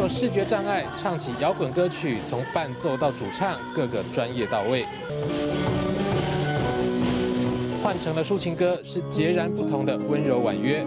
视觉障碍，唱起摇滚歌曲，从伴奏到主唱，各个专业到位。换成了抒情歌，是截然不同的温柔婉约。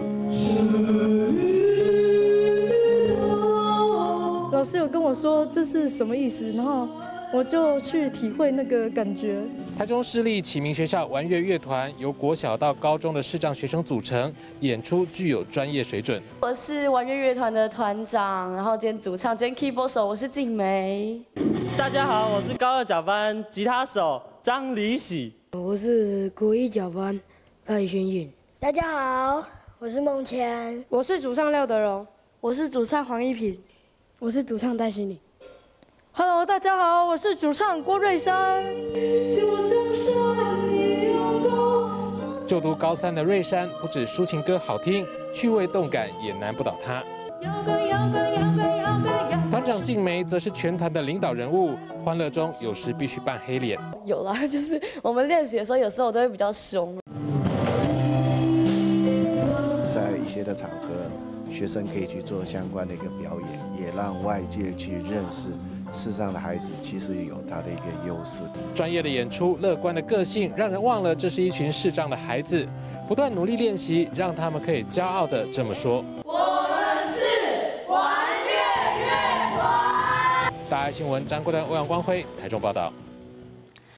老师有跟我说这是什么意思，然后我就去体会那个感觉。 台中市立启明学校玩乐乐团由国小到高中的视障学生组成，演出具有专业水准。 我是玩乐乐团的团长，然后兼主唱兼 keyboard 手，我是静梅。 大家好，我是高二甲班吉他手张李喜。 我是国一甲班赖轩颖。 大家好，我是孟谦。 我是主唱廖德荣。 我是主唱黄一平。 我是主唱戴心理。 Hello， 大家好，我是主唱郭瑞珊。 就读高3的瑞珊，不止抒情歌好听，趣味动感也难不倒她。团长静梅则是全团的领导人物，欢乐中有时必须扮黑脸。 有啦，就是我们练习的时候，有时候我都会比较凶。 在一些的场合，学生可以去做相关的一个表演，也让外界去认识视障的孩子其实有他的一个优势。 专业的演出，乐观的个性，让人忘了这是一群视障的孩子。不断努力练习，让他们可以骄傲地这么说： 我们是玩乐乐团。 大爱新闻张国端、欧阳光辉台中报道。